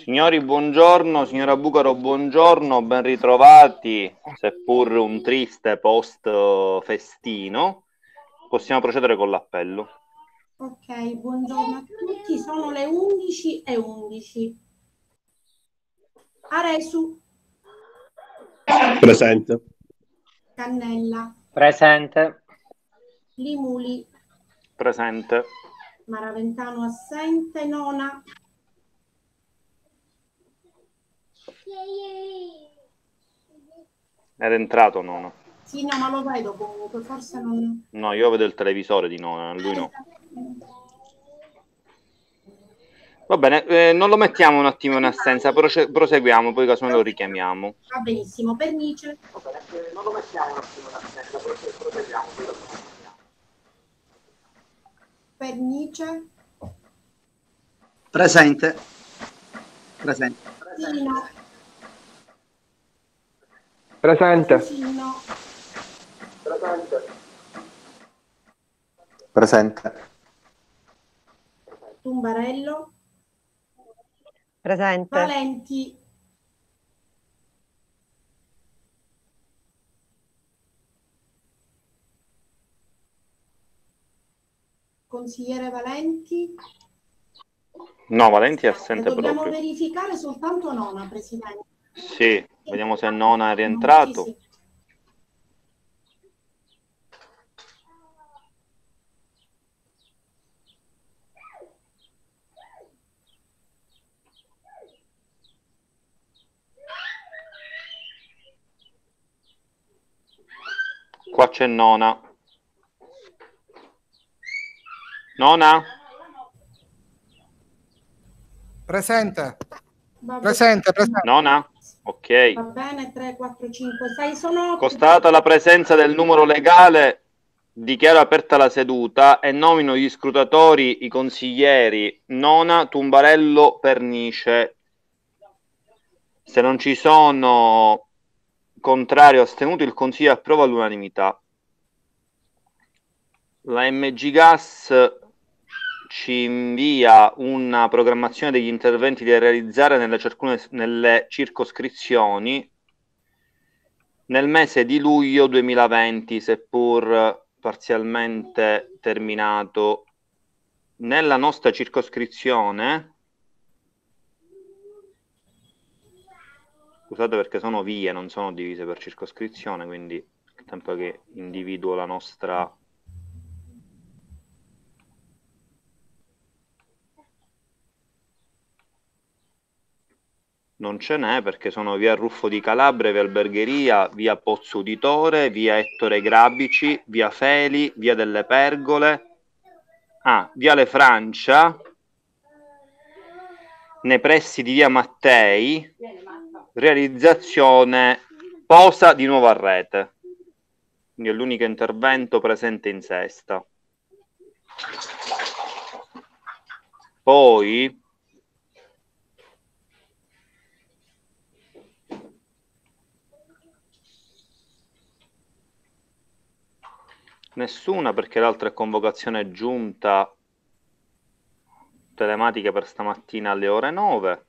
Signori, buongiorno, signora Bucaro, buongiorno, ben ritrovati, seppur un triste post festino. Possiamo procedere con l'appello. Ok, buongiorno a tutti, sono le 11:11. Aresu, Presente. Cannella, Presente. Limuli, Presente. Maraventano assente, Nona, Era entrato Nona. sì, no, ma lo vedo comunque, forse non... No, io vedo il televisore di Nona, lui no. Va bene, non lo mettiamo un attimo in assenza, proseguiamo, poi caso lo richiamiamo. Va benissimo, Pernice, Va bene, non lo mettiamo un attimo in assenza, proseguiamo, poi caso lo richiamiamo. Pernice, Presente. Presente. Sino, Presente. Sino, Presente. Presente. Tumbarello, Presente. Valenti, consigliere Valenti. No, Valenti è assente Dobbiamo proprio. verificare soltanto Nona, Presidente. Sì, vediamo se Nona è rientrato. Sì, sì. Qua c'è Nona. Nona? Presente. Va Presente, presente. Nona? Ok. Va bene, 3, 4, 5, 6 sono... Constatata la presenza del numero legale, dichiaro aperta la seduta e nomino gli scrutatori, i consiglieri Nona, Tumbarello, Pernice. Se non ci sono contrari o astenuti, il Consiglio approva all'unanimità. La MG Gas ci invia una programmazione degli interventi da realizzare nelle circoscrizioni nel mese di luglio 2020, seppur parzialmente terminato. Nella nostra circoscrizione, scusate perché sono vie, non sono divise per circoscrizione, quindi il tempo che individuo la nostra... Non ce n'è perché sono via Ruffo di Calabria, via Albergheria, via Pozzo Uditore, via Ettore Grabici, via Feli, via delle Pergole, viale Francia, nei pressi di via Mattei, realizzazione posa di nuova rete. Quindi è l'unico intervento presente in sesta. Poi nessuna perché l'altra è convocazione giunta telematica per stamattina alle ore 9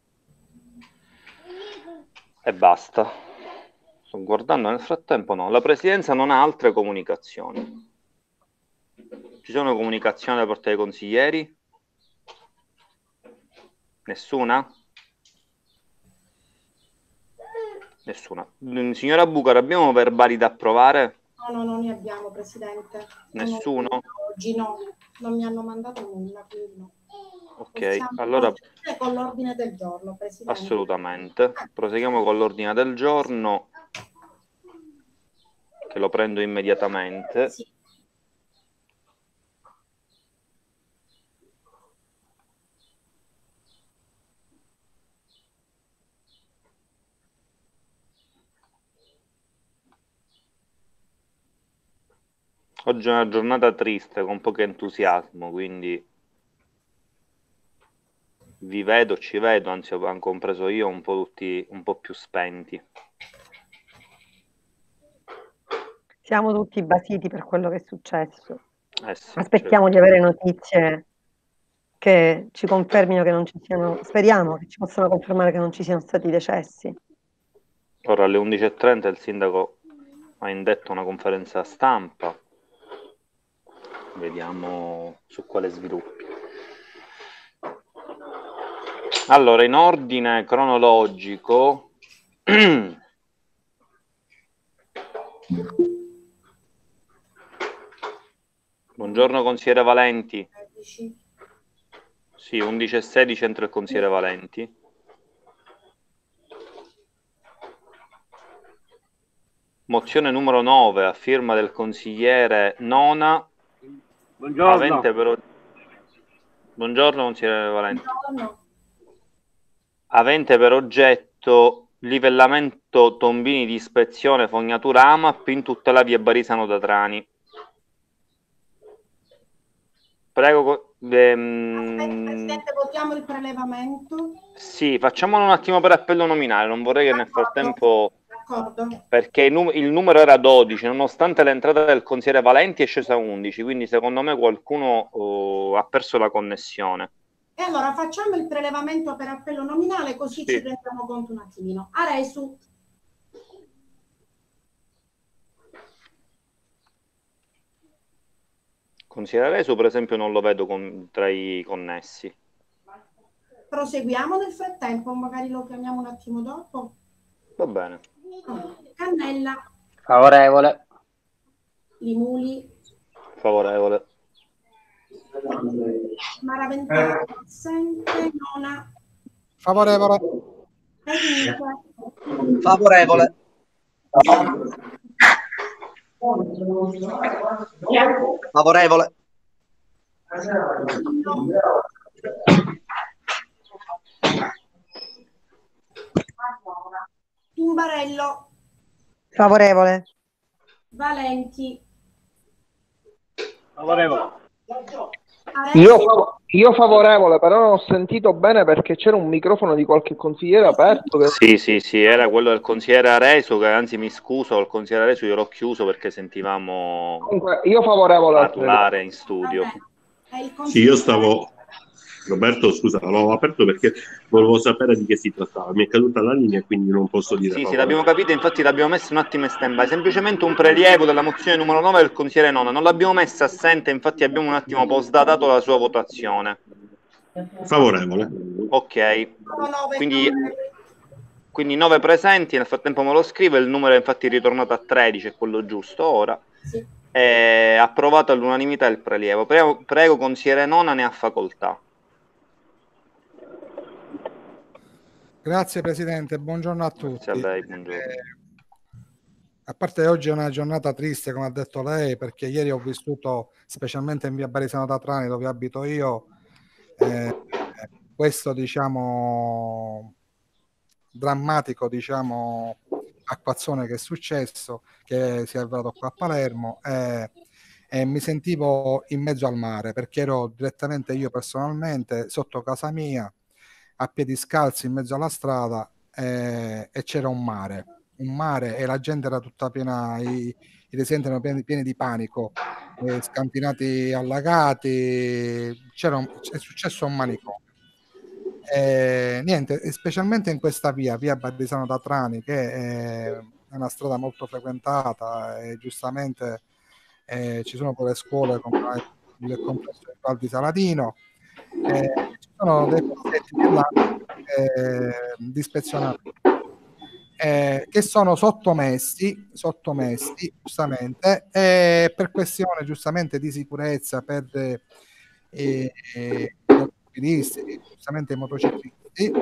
e basta. Sto guardando nel frattempo, no, la presidenza non ha altre comunicazioni. Ci sono comunicazioni da parte dei consiglieri? Nessuna? Nessuna. Signora Bucaro, abbiamo verbali da approvare? No, non ne abbiamo, Presidente. Nessuno? Oggi no, non mi hanno mandato nulla, quindi no. Ok, Possiamo allora procedere con l'ordine del giorno, Presidente. assolutamente. Proseguiamo con l'ordine del giorno, che lo prendo immediatamente. Sì. Oggi è una giornata triste, con poco entusiasmo, quindi vi vedo, ci vedo, anzi ho compreso io, un po' tutti un po' più spenti. Siamo tutti basiti per quello che è successo. Sì, Aspettiamo di avere notizie che ci confermino che non ci siano, speriamo che ci possano confermare che non ci siano stati decessi. Ora alle 11:30 il sindaco ha indetto una conferenza stampa. Vediamo su quale sviluppi. Allora, in ordine cronologico, buongiorno consigliere Valenti. Sì, 11:16 entra il consigliere Valenti. Mozione numero 9 a firma del consigliere Nona. Buongiorno. Buongiorno consigliere Valenti. Buongiorno. Avente per oggetto livellamento tombini di ispezione fognatura AMAP in tutta la via Barisano da Trani. Prego. Presidente, votiamo il prelevamento. Sì, facciamolo un attimo per appello nominale, non vorrei che nel frattempo... D'accordo. Perché il numero era 12, nonostante l'entrata del consigliere Valenti è scesa a 11, quindi secondo me qualcuno ha perso la connessione. E allora facciamo il prelevamento per appello nominale, così ci rendiamo conto un attimino. Aresu. Consigliere Resu, per esempio, non lo vedo tra i connessi. Proseguiamo nel frattempo, magari lo chiamiamo un attimo dopo. Va bene. Cannella. Favorevole. Limuli. Favorevole. Maraventano assente. Nona. Favorevole. Favorevole. Favorevole. Tumbarello. Favorevole. Valenti. Favorevole. Io favorevole, però non ho sentito bene perché c'era un microfono di qualche consigliere aperto. Che... Sì, era quello del consigliere Aresu, che anzi mi scuso, il consigliere Aresu io l'ho chiuso perché sentivamo Comunque, io favorevole parlare in studio. Sì, io stavo... Roberto, scusa, l'avevo aperto perché volevo sapere di che si trattava. Mi è caduta la linea e quindi non posso dire. Sì, l'abbiamo capito, infatti l'abbiamo messo un attimo in stand-by. Semplicemente un prelievo della mozione numero 9 del consigliere Nona. Non l'abbiamo messa assente, infatti abbiamo un attimo postdatato la sua votazione. Favorevole. Ok. Quindi 9 presenti, nel frattempo me lo scrivo, il numero è infatti ritornato a 13, è quello giusto ora. Sì. È approvato all'unanimità il prelievo. Prego consigliere Nona, ne ha facoltà. Grazie Presidente, buongiorno a tutti. Grazie a lei, buongiorno. A parte che oggi è una giornata triste, come ha detto lei, perché ieri ho vissuto, specialmente in via Barisano da Trani, dove abito io, questo, diciamo, drammatico, diciamo, acquazzone che è successo, che si è avverato qua a Palermo, e mi sentivo in mezzo al mare, perché ero direttamente io personalmente sotto casa mia, a piedi scalzi in mezzo alla strada, e c'era un mare e la gente era tutta piena, i residenti erano pieni di panico, scantinati, allagati, è successo un manicomio. Niente, specialmente in questa via Barisano da Trani, che è una strada molto frequentata e giustamente ci sono poi le scuole come il complesso di Val di Saladino, ci sono dei pezzetti di ispezionamento che sono sottomessi giustamente per questione giustamente di sicurezza per i automobilisti, giustamente i motociclisti.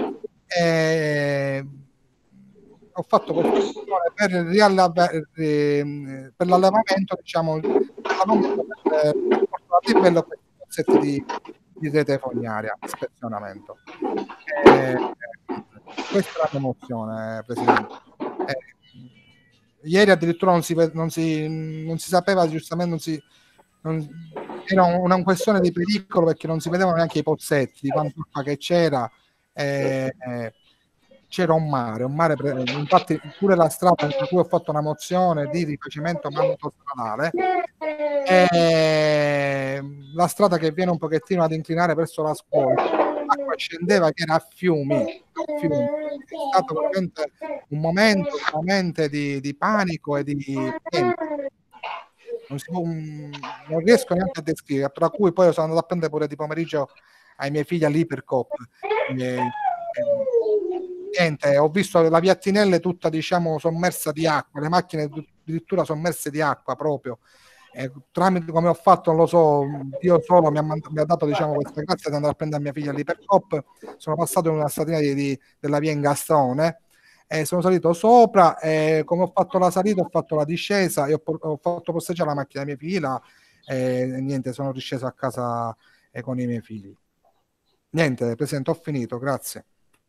Ho fatto questa per l'allevamento, diciamo, per livello questi pezzetti di rete fognaria, ispezionamento. Questa è la mia mozione, Presidente. Ieri addirittura non si sapeva, giustamente era una questione di pericolo, perché non si vedevano neanche i pozzetti di quanta acqua che c'era, c'era un mare, infatti pure la strada per cui ho fatto una mozione di rifacimento autostradale, la strada che viene un pochettino ad inclinare verso la scuola, l'acqua scendeva che era a fiumi. È stato veramente un momento veramente di panico e di non riesco neanche a descrivere, tra cui poi sono andato a prendere pure di pomeriggio ai miei figli all'Ipercoop. Niente, ho visto la via Tinelle tutta, diciamo, sommersa di acqua, le macchine addirittura sommerse di acqua proprio. Tramite come ho fatto, non lo so, Dio solo mi ha dato, diciamo, questa grazia di andare a prendere mia figlia all'Ipercoop. Sono passato in una statina della via Ingastrone e sono salito sopra, come ho fatto la salita ho fatto la discesa e ho fatto posteggiare la macchina dei miei figli e niente, sono risceso a casa con i miei figli. Niente, Presidente, ho finito, grazie.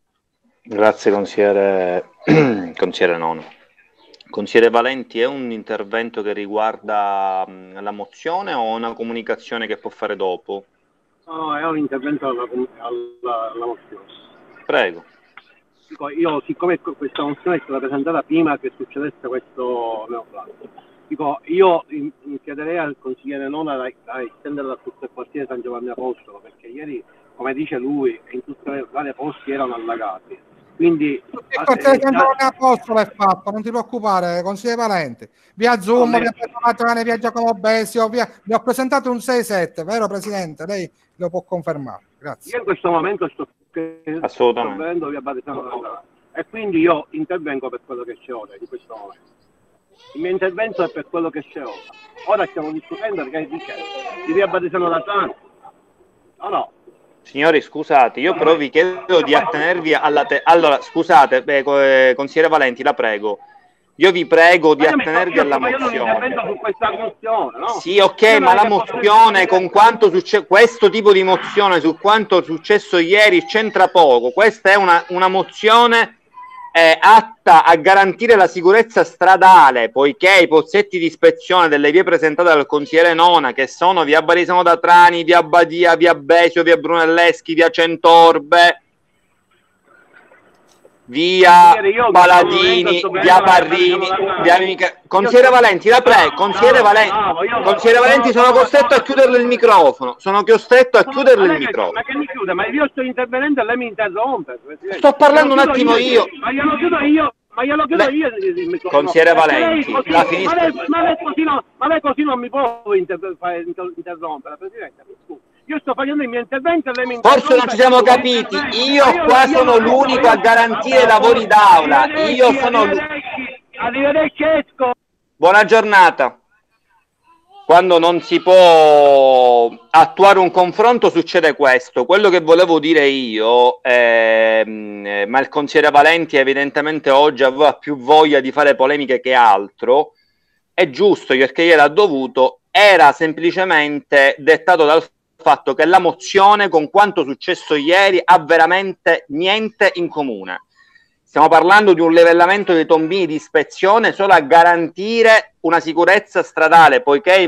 Grazie consigliere Nono. Consigliere Valenti, è un intervento che riguarda la mozione o una comunicazione che può fare dopo? No, è un intervento alla mozione. Prego. Dico, io, siccome questa mozione è stata presentata prima che succedesse questo neoplastico, dico, io chiederei al consigliere Nona da estenderla a tutto il quartiere San Giovanni Apostolo, perché ieri, come dice lui, in tutte le varie posti erano allagati. Quindi il quartiere San Giovanni Apostolo è fatto, non ti preoccupare, consigliere Valenti. Via Zoom, via Patrone, via Giacomo Besio, vi ho presentato un 6-7, vero Presidente? Lei lo può confermare. Grazie. Io in questo momento sto assolutamente via Battistano e quindi io intervengo per quello che c'è ora, in questo momento. Il mio intervento è per quello che c'è ora. Ora stiamo discutendo perché di via Battistano Latano. No. Signori, scusate, io però vi chiedo di attenervi alla allora, scusate, consigliere Valenti, la prego. Io vi prego di attenervi alla mozione. Su questa mozione, no? Sì, ok, ma la mozione con quanto succede, questo tipo di mozione su quanto è successo ieri c'entra poco. Questa è una mozione atta a garantire la sicurezza stradale, poiché i pozzetti di ispezione delle vie presentate dal consigliere Nona, che sono via Barisano da Trani, via Badia, via Besio, via Brunelleschi, via Centorbe, via Paladini, via Parrini, via consigliere Valenti, la prego, consigliere Valenti, sono costretto a chiuderle il microfono, Ma che mi chiude? Ma io sto intervenendo e lei mi interrompe, Presidente. Sto parlando un attimo io. Ma glielo chiudo io. Il microfono. Consigliere Valenti, ma lei così non mi può interrompere, Presidente. Io sto facendo il mio intervento e lei mi interrompe. Forse non ci siamo capiti. Io qua sono l'unico a garantire i lavori d'aula. Io sono Arrivederci, esco. Buona giornata. Quando non si può attuare un confronto succede questo. Quello che volevo dire io, ma il consigliere Valenti evidentemente oggi aveva più voglia di fare polemiche che altro, è giusto perché ieri ha dovuto, era semplicemente dettato dal fatto che la mozione con quanto successo ieri ha veramente niente in comune. Stiamo parlando di un livellamento dei tombini di ispezione solo a garantire una sicurezza stradale, poiché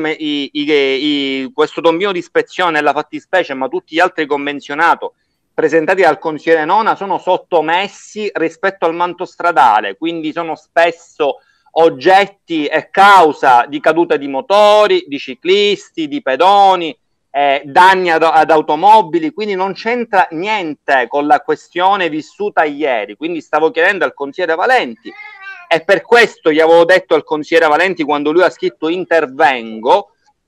questo tombino di ispezione nella fattispecie, ma tutti gli altri convenzionato presentati dal consigliere Nona sono sottomessi rispetto al manto stradale, quindi sono spesso oggetti e causa di cadute di motori, di ciclisti, di pedoni, danni ad automobili, quindi non c'entra niente con la questione vissuta ieri. Quindi stavo chiedendo al consigliere Valenti, e per questo gli avevo detto al consigliere Valenti quando lui ha scritto intervengo,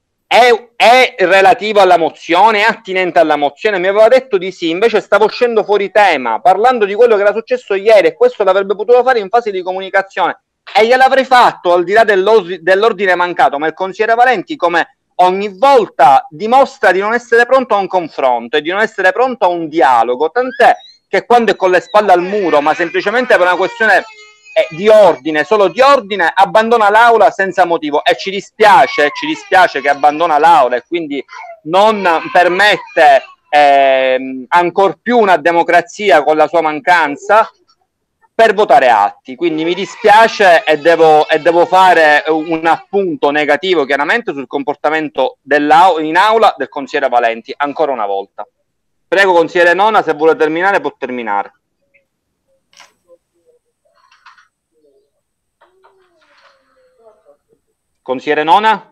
è relativo alla mozione, è attinente alla mozione, mi aveva detto di sì, invece stavo uscendo fuori tema parlando di quello che era successo ieri, e questo l'avrebbe potuto fare in fase di comunicazione e gliel'avrei fatto al di là dell'ordine mancato, ma il consigliere Valenti, come ogni volta, dimostra di non essere pronto a un confronto e di non essere pronto a un dialogo, tant'è che quando è con le spalle al muro, ma semplicemente per una questione di ordine, solo di ordine, abbandona l'aula senza motivo, e ci dispiace che abbandona l'aula e quindi non permette ancor più una democrazia con la sua mancanza per votare atti. Quindi mi dispiace e devo fare un appunto negativo chiaramente sul comportamento in aula del consigliere Valenti ancora una volta. Prego consigliere Nona, se vuole terminare può terminare. Consigliere Nona?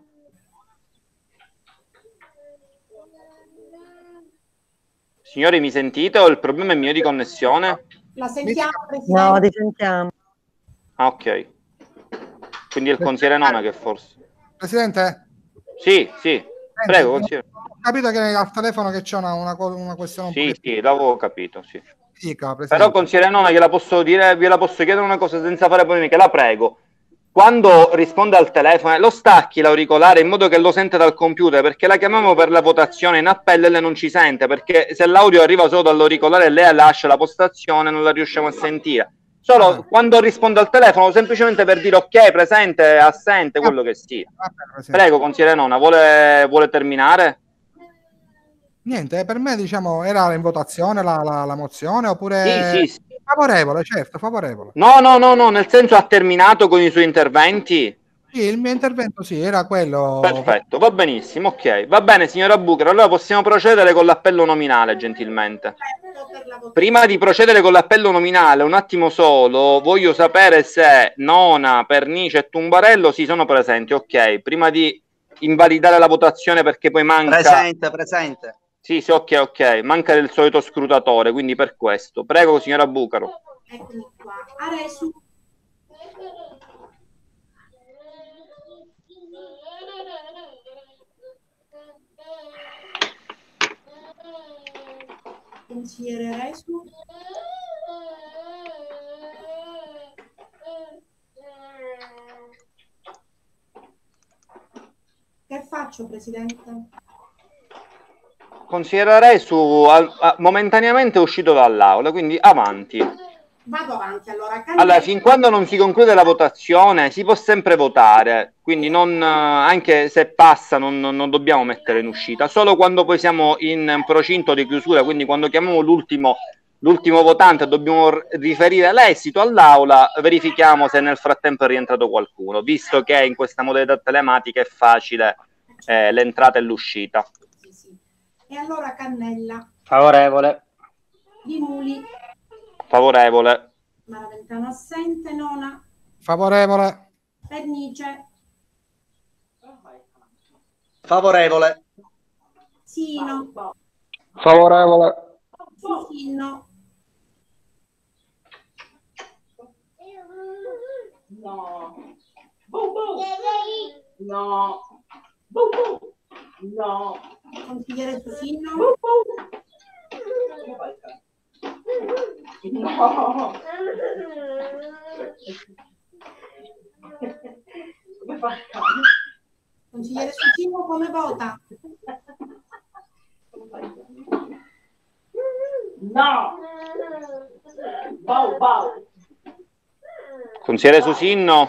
Signori, mi sentite o il problema è mio di connessione? La sentiamo, Presidente? No, ti sentiamo. Ah, ok. Quindi è il consigliere Nona che forse... Presidente? Sì, sì. Prego, consigliere. Ho capito che al telefono che c'è una questione un po'... Sì, l'avevo capito, sì. Dica, Però, consigliere Nona, gliela posso dire, gliela posso chiedere una cosa senza fare polemiche, la prego. Quando risponde al telefono, lo stacchi l'auricolare in modo che lo sente dal computer, perché la chiamiamo per la votazione in appello e lei non ci sente, perché se l'audio arriva solo dall'auricolare e lei lascia la postazione non la riusciamo a sentire. Solo quando risponde al telefono, semplicemente per dire ok, presente, assente, quello che sia. Prego, consigliere Nona, vuole terminare? Niente, per me diciamo era in votazione la mozione oppure... Sì. Favorevole, certo, favorevole. No, nel senso ha terminato con i suoi interventi? Sì, il mio intervento sì, era quello... Perfetto, va benissimo, ok. Va bene, signora Bucaro, allora possiamo procedere con l'appello nominale, gentilmente. Prima di procedere con l'appello nominale, un attimo solo, voglio sapere se Nona, Pernice e Tumbarello si sono presenti, ok. Prima di invalidare la votazione perché poi manca... Presente. Sì, ok. Manca del solito scrutatore, quindi per questo. Prego, signora Bucaro. Eccomi qua. Aresu. Consigliere Aresu. Che faccio, Presidente? Consigliere Resu momentaneamente è uscito dall'aula, quindi avanti. Vado avanti allora. Allora, fin quando non si conclude la votazione si può sempre votare, quindi anche se passa non dobbiamo mettere in uscita, solo quando poi siamo in procinto di chiusura, quindi quando chiamiamo l'ultimo votante dobbiamo riferire l'esito all'aula, verifichiamo se nel frattempo è rientrato qualcuno, visto che in questa modalità telematica è facile l'entrata e l'uscita. E allora Cannella. Favorevole. Di Muli. Favorevole. Maraventano assente. Nona. Favorevole. Pernice. Favorevole. Sino. Favorevole. Susino. No. Consigliere Susino. Consigliere Susino, come vota? No. Bau. Consigliere Susino.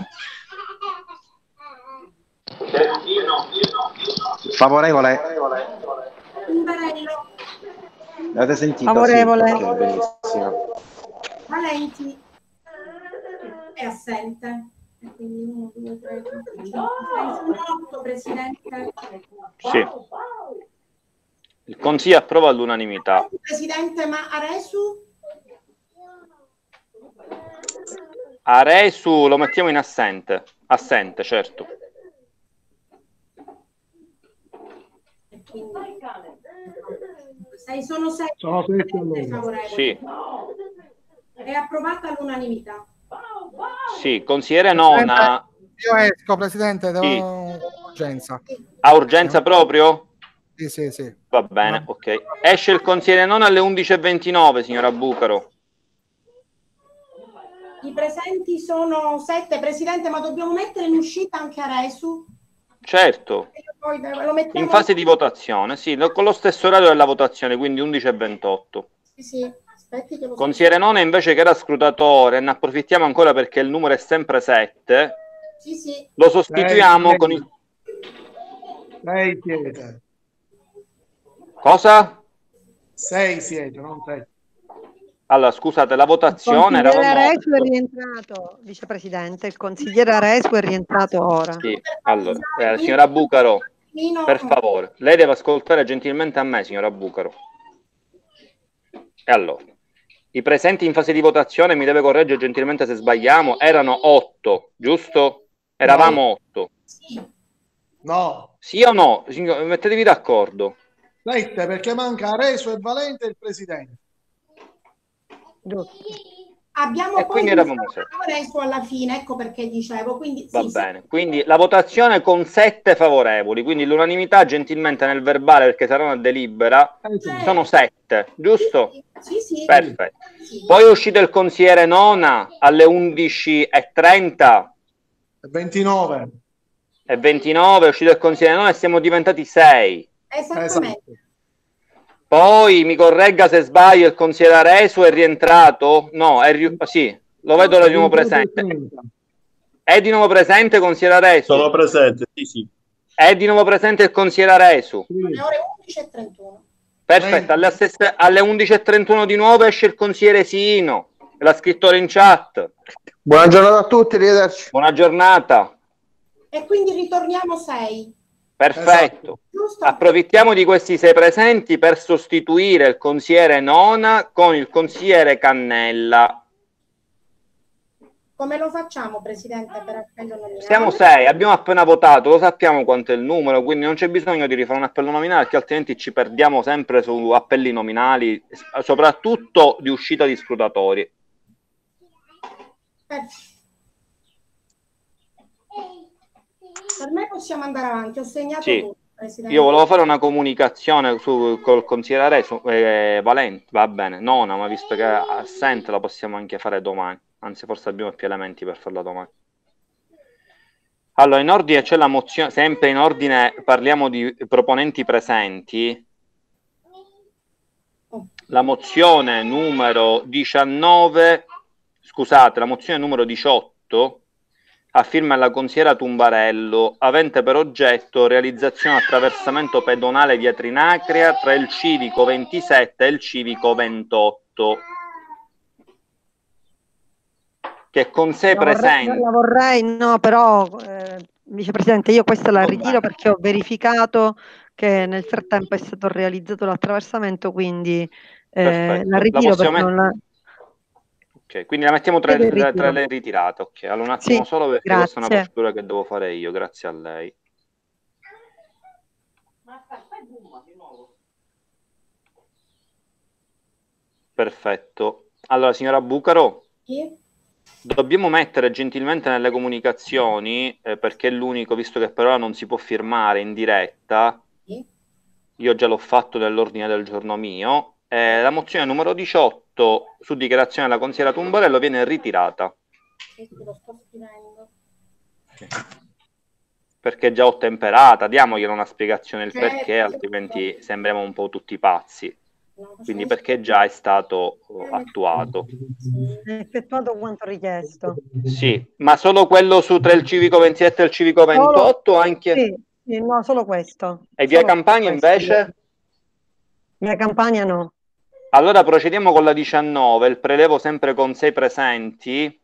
Favorevole. Tumbarello. L'avete sentito? Favorevole. Sì. Ok, benissimo. Valenti. È assente. E quindi 1, 2, 3, 4, 5, 6, 8, Presidente. Sì. Il Consiglio approva all'unanimità. Presidente, ma Aresu? Aresu lo mettiamo in assente. Assente, certo. Sono 7 favorevoli. Sì. È approvata all'unanimità. Sì, consigliere Nona. Io esco, Presidente, devo Sì. urgenza. Ha urgenza proprio? Sì. Va bene, ok. Esce il consigliere Nona alle 11:29, signora Bucaro. I presenti sono 7, Presidente, ma dobbiamo mettere in uscita anche Aresu? Certo. Poi lo mettiamo In fase di votazione, sì, con lo stesso orario della votazione, quindi 11:28. Sì. Aspetti che lo... Consigliere Nona invece che era scrutatore, ne approfittiamo ancora perché il numero è sempre 7. Sì. Lo sostituiamo con il... 6 siete. Cosa? 6 siete, non 7. Allora, scusate, la votazione... Il consigliere Aresu è rientrato, vicepresidente. Il consigliere Aresu è rientrato ora. Sì, allora, signora Bucaro, per favore, lei deve ascoltare gentilmente a me, signora Bucaro. E allora, i presenti in fase di votazione, mi deve correggere gentilmente se sbagliamo, erano 8, giusto? Eravamo 8. Sì. No. Sì o no? Mettetevi d'accordo. 7 perché manca Areso e Valente e il presidente. Abbiamo E poi quindi eravamo 7. Areso alla fine, ecco perché dicevo. Quindi, Va sì, bene, quindi la votazione con 7 favorevoli, quindi l'unanimità gentilmente nel verbale, perché sarà una delibera, sono 7, giusto? Sì, sì. Perfetto. Sì. Poi è uscito il consigliere Nona alle 11:30 29 e 29, è uscito il consigliere Nona e siamo diventati 6. Esattamente. Poi mi corregga se sbaglio, il consigliere Aresu è rientrato? No, sì, lo vedo di nuovo presente. È di nuovo presente, consigliere Aresu? Sono presente, sì. È di nuovo presente il consigliere Aresu? Alle ore 11:31. Perfetto, alle 11:31 di nuovo esce il consigliere Sino, l'ha scritto in chat. Buona giornata a tutti, arrivederci. Buona giornata. E quindi ritorniamo 6. Perfetto. Giusto? Approfittiamo di questi 6 presenti per sostituire il consigliere Nona con il consigliere Cannella. Come lo facciamo, Presidente, per appello nominale? Siamo 6, abbiamo appena votato, lo sappiamo quanto è il numero, quindi non c'è bisogno di rifare un appello nominale, perché altrimenti ci perdiamo sempre su appelli nominali, soprattutto di uscita di scrutatori. Per me possiamo andare avanti, ho segnato Sì. tutto, Presidente. Io volevo fare una comunicazione col consigliere Aresu, Valente, va bene, Nona, ma visto che è assente la possiamo anche fare domani, anzi forse abbiamo più elementi per farla domani. Allora, in ordine c'è la mozione, sempre in ordine parliamo di proponenti presenti. La mozione numero 19, scusate, la mozione numero 18 a firma della consigliera Tumbarello, avente per oggetto realizzazione attraversamento pedonale di Trinacria tra il civico 27 e il civico 28. Che con sé presente. La vorrei, no, però, Vicepresidente, io questa la ritiro perché ho verificato che nel frattempo è stato realizzato l'attraversamento, quindi la ritiro perché non la... Ok, quindi la mettiamo tra le ritirate. Ok, allora un attimo Sì, solo perché grazie. questa è una procedura che devo fare io, grazie a lei. Perfetto. Allora, signora Bucaro, dobbiamo mettere gentilmente nelle comunicazioni, perché è l'unico, visto che per ora non si può firmare in diretta, io già l'ho fatto nell'ordine del giorno mio, la mozione numero 18 su dichiarazione della consigliera Tumbarello viene ritirata. Lo sto scrivendo. Perché è già ottemperata, diamogliela una spiegazione il Certo. perché, altrimenti sembriamo un po' tutti pazzi. Quindi perché già è stato attuato. È effettuato quanto richiesto. Sì, ma solo quello su tra il civico 27 e il civico 28 anche? Sì, no, solo questo. E via Campania invece? Via Campania no. Allora procediamo con la 19, il prelevo sempre con 6 presenti.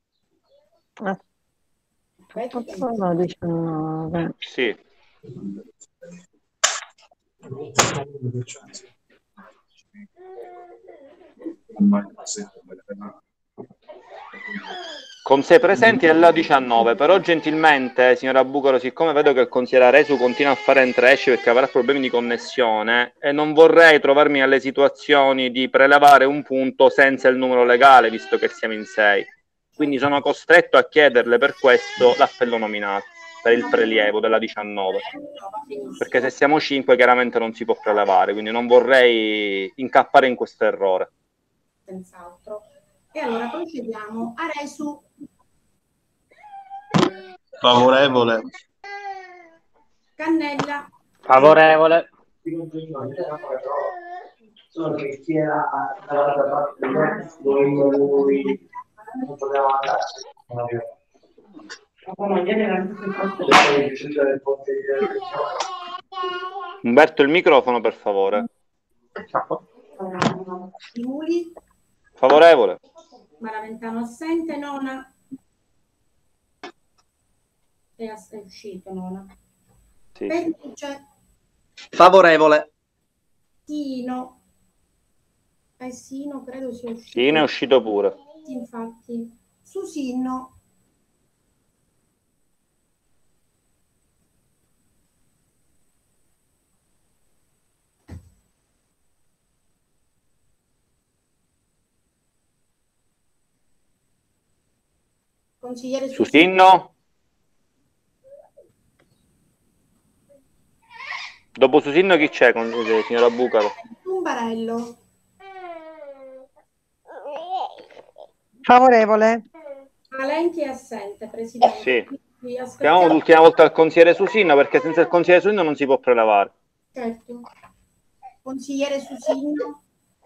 Sono 19. Sì. Con 6 presenti è la 19, però gentilmente, signora Bucaro, siccome vedo che il consigliere Aresu continua a fare entra esci perché avrà problemi di connessione, e non vorrei trovarmi nelle situazioni di prelevare un punto senza il numero legale, visto che siamo in 6. Quindi sono costretto a chiederle per questo l'appello nominale, per il prelievo della 19. Perché se siamo 5 chiaramente non si può prelevare, quindi non vorrei incappare in questo errore. Senz'altro. E allora procediamo. Aresu. Favorevole. Cannella. Favorevole. Solo che chi era dall'altra parte lui non poteva andare. Umberto, il microfono per favore. Muli. Favorevole. Maraventano assente. Nona. È uscito Nona. Sì. Pernice. Favorevole. Sino. Sino credo sia uscito. Sino è uscito pure. Sì, infatti. Susino. Consigliere Susinno? Dopo Susinno chi c'è, signora Bucaro? Tumbarello. Favorevole. Valenti è assente, Presidente. Sì. Quindi Chiamiamo l'ultima volta il consigliere Susinno, perché senza il consigliere Susinno non si può prelevare. Certo. Consigliere Susinno.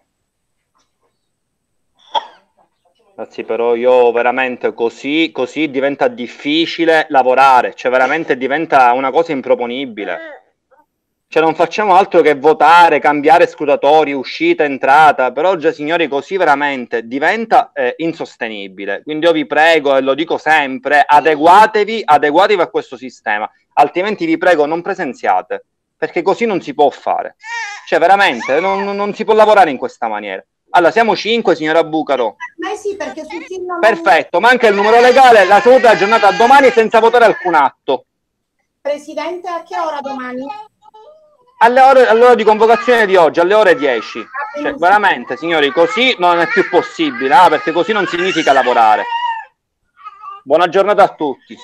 Ragazzi, però io veramente così diventa difficile lavorare, cioè veramente diventa una cosa improponibile. Cioè non facciamo altro che votare, cambiare scrutatori, uscita, entrata, però già signori così veramente diventa insostenibile. Quindi io vi prego, e lo dico sempre, adeguatevi a questo sistema, altrimenti vi prego non presenziate, perché così non si può fare. Cioè veramente non si può lavorare in questa maniera. Allora, siamo 5, signora Bucaro. Sì, perché Susinno Perfetto, manca il numero legale, la seduta è giornata domani senza votare alcun atto. Presidente, a che ora domani? All'ora di convocazione di oggi, alle ore 10. Cioè, veramente, signori, così non è più possibile, perché così non significa lavorare. Buona giornata a tutti.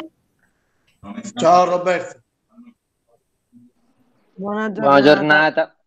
Ciao Roberto. Buona Buona giornata.